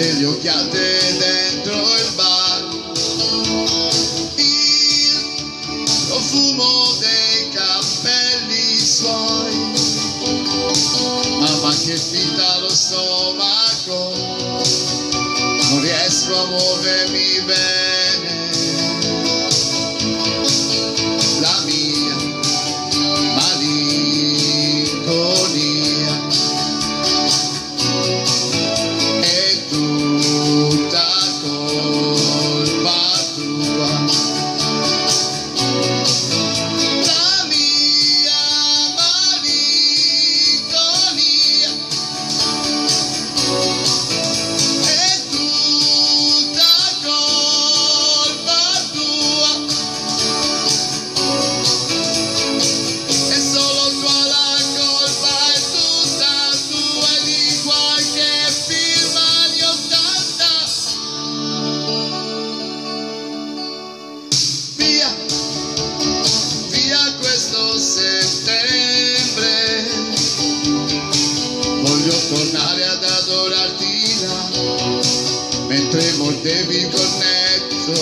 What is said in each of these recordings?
delle occhiate dentro il bar, il profumo dei capelli suoi, mamma che fitta lo stomaco, non riesco a muovermi bene, la mia malinconia è tutta colpa tua, la mia malinconia è tutta colpa tua, è solo tua la colpa, è tutta tua, e di qualche film anni '80. Via, via questo settembre, voglio tornare ad adorarti là, mentre mordevi il cornetto,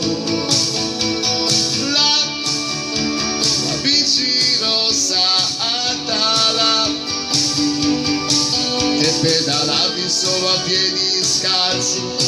la bici rossa Atala, che pedalavi solo a piedi scalzi,